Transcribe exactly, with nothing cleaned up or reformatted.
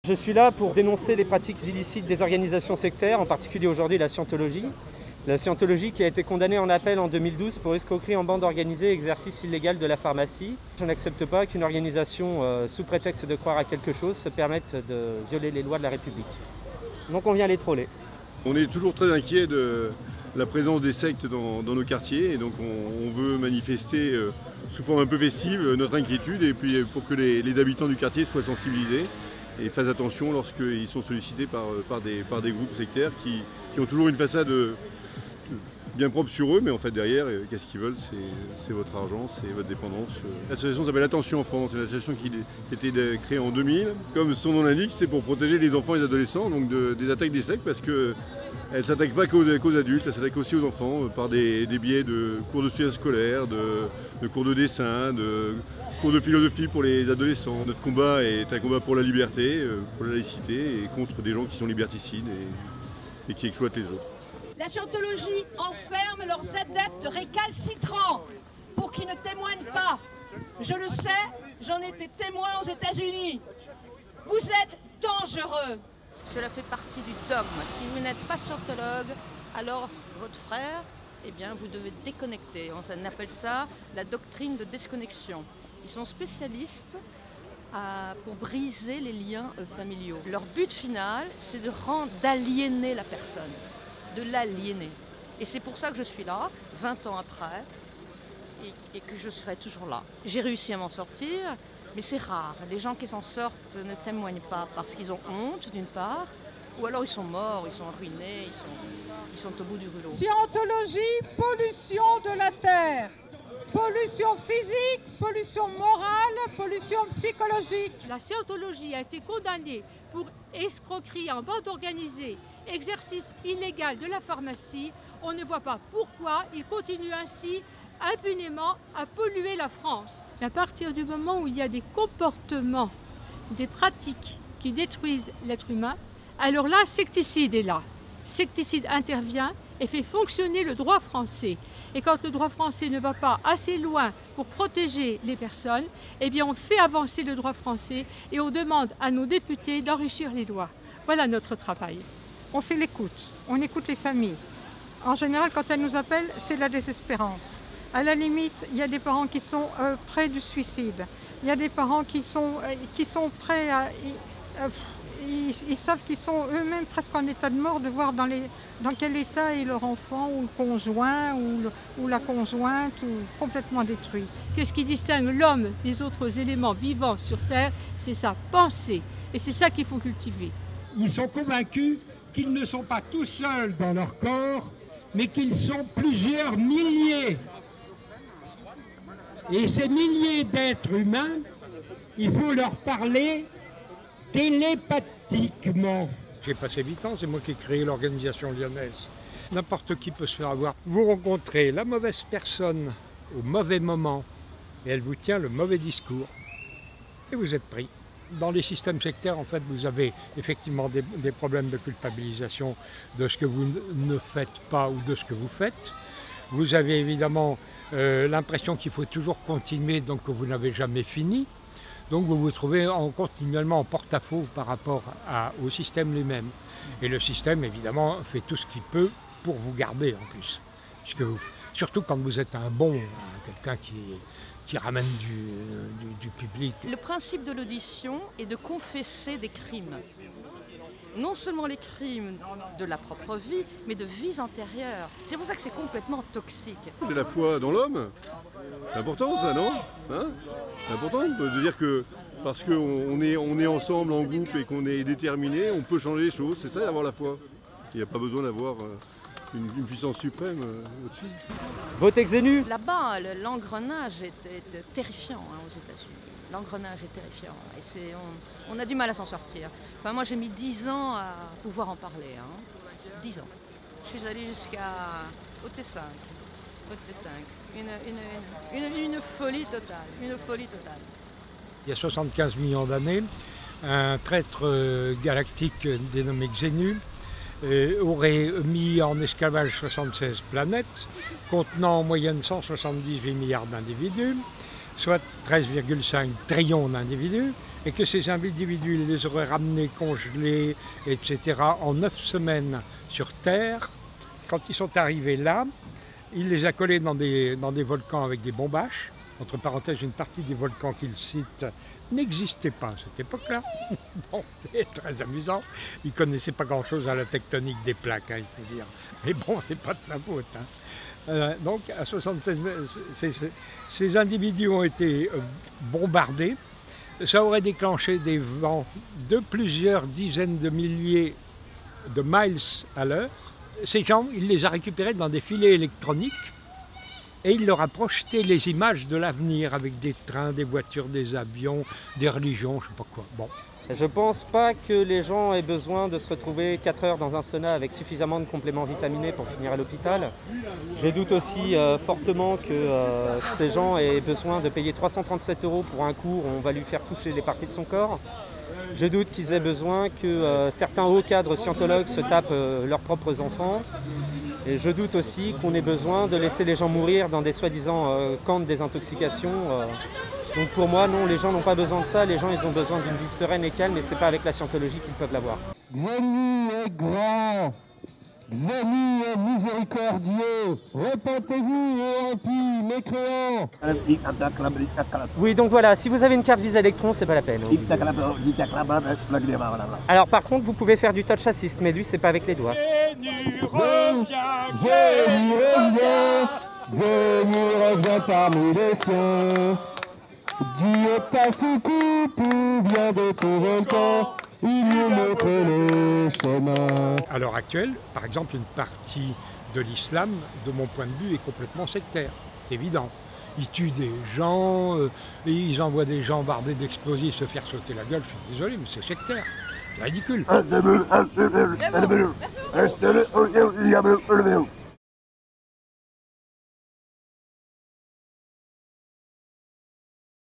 Je suis là pour dénoncer les pratiques illicites des organisations sectaires, en particulier aujourd'hui la scientologie. La scientologie qui a été condamnée en appel en deux mille douze pour escroquerie en bande organisée et exercice illégal de la pharmacie. Je n'accepte pas qu'une organisation, euh, sous prétexte de croire à quelque chose, se permette de violer les lois de la République. Donc on vient les troller. On est toujours très inquiet de la présence des sectes dans, dans nos quartiers et donc on, on veut manifester euh, sous forme un peu festive euh, notre inquiétude et puis pour que les, les habitants du quartier soient sensibilisés et fassent attention lorsqu'ils sont sollicités par, par, des, par des groupes sectaires qui, qui ont toujours une façade euh, bien propre sur eux, mais en fait derrière, qu'est-ce qu'ils veulent? C'est votre argent, c'est votre dépendance. L'association s'appelle Attention Enfants, c'est une association qui a été créée en deux mille. Comme son nom l'indique, c'est pour protéger les enfants et les adolescents donc de, des attaques des sectes, parce qu'elles ne s'attaquent pas qu'aux qu'aux adultes, elles s'attaquent aussi aux enfants par des, des biais de cours de soutien scolaire, de, de cours de dessin, de cours de philosophie pour les adolescents. Notre combat est un combat pour la liberté, pour la laïcité et contre des gens qui sont liberticides et, et qui exploitent les autres. La scientologie enferme leurs adeptes récalcitrants pour qu'ils ne témoignent pas. Je le sais, j'en étais témoin aux États-Unis. Vous êtes dangereux. Cela fait partie du dogme. Si vous n'êtes pas scientologue, alors votre frère, eh bien, vous devez déconnecter. On appelle ça la doctrine de déconnexion. Ils sont spécialistes à, pour briser les liens familiaux. Leur but final, c'est de rendre, d'aliéner la personne. de l'aliéner. Et c'est pour ça que je suis là, vingt ans après, et, et que je serai toujours là. J'ai réussi à m'en sortir, mais c'est rare. Les gens qui s'en sortent ne témoignent pas parce qu'ils ont honte, d'une part, ou alors ils sont morts, ils sont ruinés, ils sont, ils sont au bout du rouleau. Scientologie, pollution de la terre. Pollution physique, pollution morale, pollution psychologique. La scientologie a été condamnée pour escroquerie en bande organisée, exercice illégal de la pharmacie. On ne voit pas pourquoi il continue ainsi impunément à polluer la France. À partir du moment où il y a des comportements, des pratiques qui détruisent l'être humain, alors là, secticide est là. Secticide intervient et fait fonctionner le droit français. Et quand le droit français ne va pas assez loin pour protéger les personnes, eh bien on fait avancer le droit français et on demande à nos députés d'enrichir les lois. Voilà notre travail. On fait l'écoute, on écoute les familles. En général, quand elles nous appellent, c'est la désespérance. À la limite, il y a des parents qui sont euh, près du suicide. Il y a des parents qui sont, euh, qui sont prêts à... Euh, Ils, ils savent qu'ils sont eux-mêmes presque en état de mort, de voir dans, les, dans quel état est leur enfant ou le conjoint ou, le, ou la conjointe ou complètement détruit. Qu'est-ce qui distingue l'homme des autres éléments vivants sur Terre? C'est sa pensée et c'est ça qu'il faut cultiver. Ils sont convaincus qu'ils ne sont pas tout seuls dans leur corps, mais qu'ils sont plusieurs milliers. Et ces milliers d'êtres humains, il faut leur parler télépathiquement. J'ai passé huit ans, c'est moi qui ai créé l'organisation lyonnaise. N'importe qui peut se faire avoir. Vous rencontrez la mauvaise personne au mauvais moment et elle vous tient le mauvais discours et vous êtes pris. Dans les systèmes sectaires, en fait, vous avez effectivement des, des problèmes de culpabilisation de ce que vous ne faites pas ou de ce que vous faites. Vous avez évidemment euh, l'impression qu'il faut toujours continuer, donc que vous n'avez jamais fini. Donc vous vous trouvez en, continuellement en porte-à-faux par rapport à, au système lui-même. Et le système, évidemment, fait tout ce qu'il peut pour vous garder en plus. Puisque vous, surtout quand vous êtes un bon, quelqu'un qui, qui ramène du, du, du public. Le principe de l'audition est de confesser des crimes. Non seulement les crimes de la propre vie, mais de vies antérieures. C'est pour ça que c'est complètement toxique. C'est la foi dans l'homme. C'est important ça, non hein? C'est important de dire que parce qu'on est, on est ensemble en groupe et qu'on est déterminé, on peut changer les choses. C'est ça d'avoir la foi. Il n'y a pas besoin d'avoir une, une puissance suprême au-dessus. Votez Xenu. Là-bas, l'engrenage est, est terrifiant hein, aux États-Unis. L'engrenage est terrifiant et c'est, on, on a du mal à s'en sortir. Enfin, moi, j'ai mis dix ans à pouvoir en parler. Hein. dix ans. Je suis allée jusqu'à au T cinq. Au T cinq. Une, une, une, une folie totale. Une folie totale. Il y a soixante-quinze millions d'années, un traître galactique dénommé Xenu euh, aurait mis en esclavage soixante-seize planètes, contenant en moyenne cent soixante-dix-huit milliards d'individus. soit treize virgule cinq trillions d'individus, et que ces individus, ils les auraient ramenés congelés, et cetera, en neuf semaines sur Terre. Quand ils sont arrivés là, il les a collés dans des, dans des volcans avec des bombaches. Entre parenthèses, une partie des volcans qu'il cite n'existait pas à cette époque-là. Bon, c'est très amusant. Il ne connaissait pas grand-chose à la tectonique des plaques, hein, il faut dire. Mais bon, c'est pas de sa faute. Hein. Euh, donc, à soixante-seize, ces, ces, ces individus ont été euh, bombardés. Ça aurait déclenché des vents de plusieurs dizaines de milliers de miles à l'heure. Ces gens, il les a récupérés dans des filets électroniques et il leur a projeté les images de l'avenir avec des trains, des voitures, des avions, des religions, je ne sais pas quoi. Bon. Je pense pas que les gens aient besoin de se retrouver quatre heures dans un sauna avec suffisamment de compléments vitaminés pour finir à l'hôpital. Je doute aussi euh, fortement que euh, ces gens aient besoin de payer trois cent trente-sept euros pour un cours où on va lui faire toucher les parties de son corps. Je doute qu'ils aient besoin que euh, certains hauts cadres scientologues se tapent euh, leurs propres enfants. Et je doute aussi qu'on ait besoin de laisser les gens mourir dans des soi-disant euh, camps de désintoxication. Euh. Donc pour moi, non, les gens n'ont pas besoin de ça. Les gens, ils ont besoin d'une vie sereine et calme, et c'est pas avec la scientologie qu'ils peuvent l'avoir. Xenu est grand, Xenu est miséricordieux, repentez-vous, ô impie, mécréants. Oui, donc voilà, si vous avez une carte Visa Electron, c'est pas la peine. Alors par contre, vous pouvez faire du touch assist, mais lui, c'est pas avec les doigts. Xenu revient, Xenu revient parmi les siens. Dieu t'a secouru pour bien de ton volcan, il nous montre le chemin. À l'heure actuelle, par exemple, une partie de l'islam, de mon point de vue, est complètement sectaire. C'est évident. Ils tuent des gens, euh, et ils envoient des gens bardés d'explosifs se faire sauter la gueule. Je suis désolé, mais c'est sectaire. C'est ridicule.